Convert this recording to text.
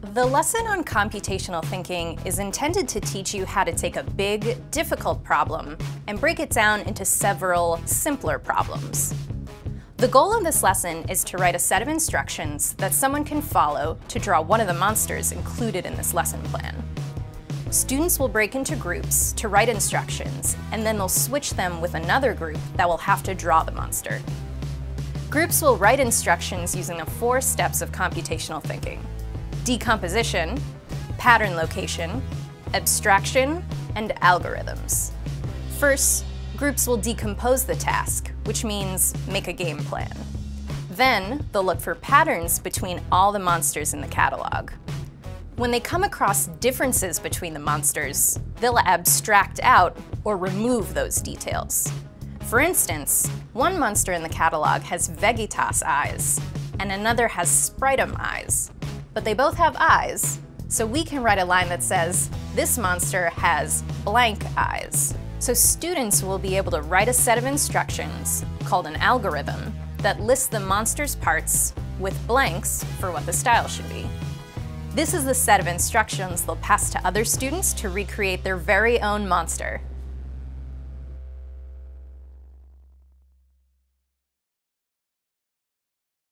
The lesson on computational thinking is intended to teach you how to take a big, difficult problem and break it down into several simpler problems. The goal of this lesson is to write a set of instructions that someone can follow to draw one of the monsters included in this lesson plan. Students will break into groups to write instructions, and then they'll switch them with another group that will have to draw the monster. Groups will write instructions using the 4 steps of computational thinking: decomposition, pattern location, abstraction, and algorithms. First, groups will decompose the task, which means make a game plan. Then, they'll look for patterns between all the monsters in the catalog. When they come across differences between the monsters, they'll abstract out or remove those details. For instance, one monster in the catalog has Vegetas eyes, and another has Spritum eyes. But they both have eyes, so we can write a line that says, this monster has blank eyes. So students will be able to write a set of instructions, called an algorithm, that lists the monster's parts with blanks for what the style should be. This is the set of instructions they'll pass to other students to recreate their very own monster.